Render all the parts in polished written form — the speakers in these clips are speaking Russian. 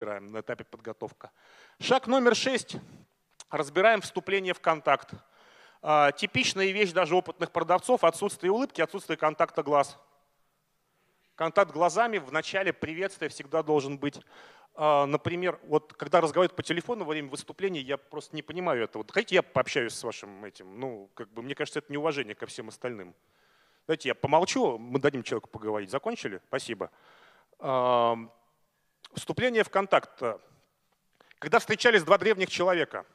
разбираем на этапе подготовки. Шаг номер 6. Разбираем вступление в контакт. Типичная вещь даже опытных продавцов – отсутствие улыбки, отсутствие контакта глаз. Контакт глазами в начале приветствия всегда должен быть. Например, вот когда разговаривают по телефону во время выступления, я просто не понимаю этого. Вот хотите, я пообщаюсь с вашим этим? Ну, как бы, мне кажется, это неуважение ко всем остальным. Давайте я помолчу, мы дадим человеку поговорить. Закончили? Спасибо. Вступление в контакт. Когда встречались два древних человека,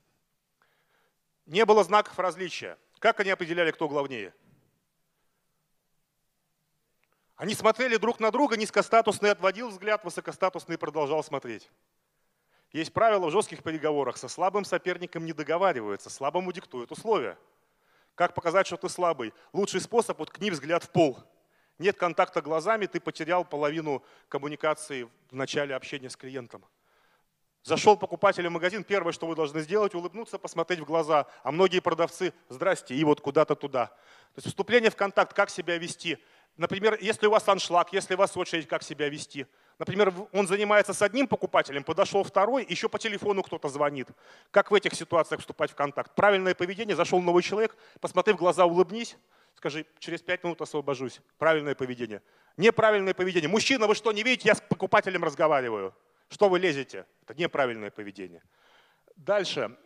не было знаков различия. Как они определяли, кто главнее? Они смотрели друг на друга, низкостатусный отводил взгляд, высокостатусный продолжал смотреть. Есть правило в жестких переговорах. Со слабым соперником не договариваются, слабому диктуют условия. Как показать, что ты слабый? Лучший способ – уткни взгляд в пол. Нет контакта глазами, ты потерял половину коммуникации в начале общения с клиентом. Зашел покупатель в магазин, первое, что вы должны сделать – улыбнуться, посмотреть в глаза. А многие продавцы – здрасте, и вот куда-то туда. То есть вступление в контакт, как себя вести. Например, если у вас аншлаг, если у вас очередь, как себя вести. Например, он занимается с одним покупателем, подошел второй, еще по телефону кто-то звонит. Как в этих ситуациях вступать в контакт? Правильное поведение, зашел новый человек, посмотри в глаза, улыбнись, скажи, через 5 минут освобожусь. Правильное поведение. Неправильное поведение. Мужчина, вы что, не видите, я с покупателем разговариваю. Что вы лезете? Это неправильное поведение. Дальше.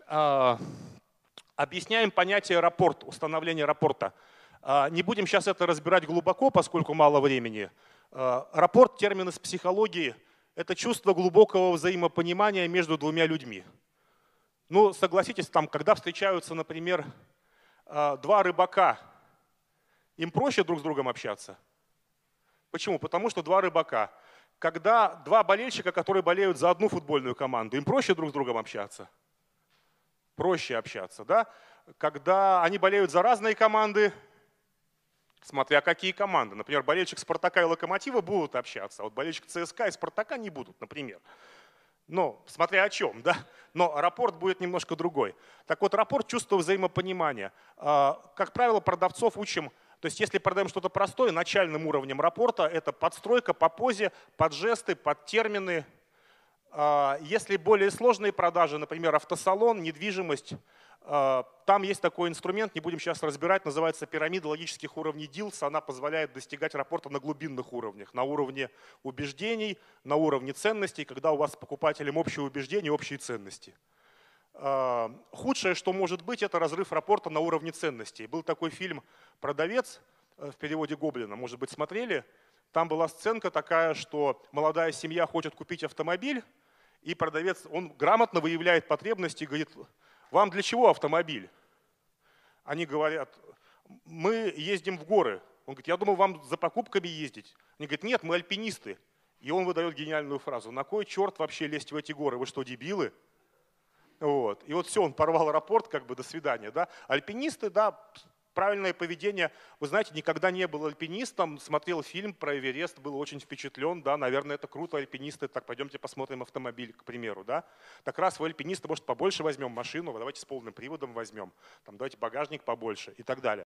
Объясняем понятие рапорт, установление рапорта. Не будем сейчас это разбирать глубоко, поскольку мало времени. Рапорт, термин из психологии, это чувство глубокого взаимопонимания между двумя людьми. Ну, согласитесь, там, когда встречаются, например, два рыбака, им проще друг с другом общаться. Почему? Потому что два рыбака. Когда два болельщика, которые болеют за одну футбольную команду, им проще друг с другом общаться? Проще общаться, да? Когда они болеют за разные команды, смотря какие команды. Например, болельщик Спартака и Локомотива будут общаться, а вот болельщик ЦСКА и Спартака не будут, например. Но смотря о чем, да? Но рапорт будет немножко другой. Так вот, рапорт – чувство взаимопонимания. Как правило, продавцов учим, то есть если продаем что-то простое, начальным уровнем рапорта – это подстройка по позе, под жесты, под термины. Если более сложные продажи, например, автосалон, недвижимость, там есть такой инструмент, не будем сейчас разбирать, называется пирамида логических уровней Дилса. Она позволяет достигать рапорта на глубинных уровнях, на уровне убеждений, на уровне ценностей, когда у вас с покупателем общие убеждения, общие ценности. Худшее, что может быть, это разрыв рапорта на уровне ценностей. Был такой фильм «Продавец» в переводе Гоблина, может быть, смотрели. Там была сценка такая, что молодая семья хочет купить автомобиль, и продавец, он грамотно выявляет потребности и говорит: вам для чего автомобиль? Они говорят: мы ездим в горы. Он говорит: я думал, вам за покупками ездить. Они говорят: нет, мы альпинисты. И он выдает гениальную фразу: на кой черт вообще лезть в эти горы? Вы что, дебилы? Вот. И вот все, он порвал рапорт, как бы до свидания. Да? Альпинисты, да, правильное поведение. Вы знаете, никогда не был альпинистом, смотрел фильм про Эверест, был очень впечатлен, да, наверное, это круто, альпинисты, так пойдемте посмотрим автомобиль, к примеру, да. Так раз вы альпинисты, может, побольше возьмем машину, давайте с полным приводом возьмем, там, давайте багажник побольше и так далее.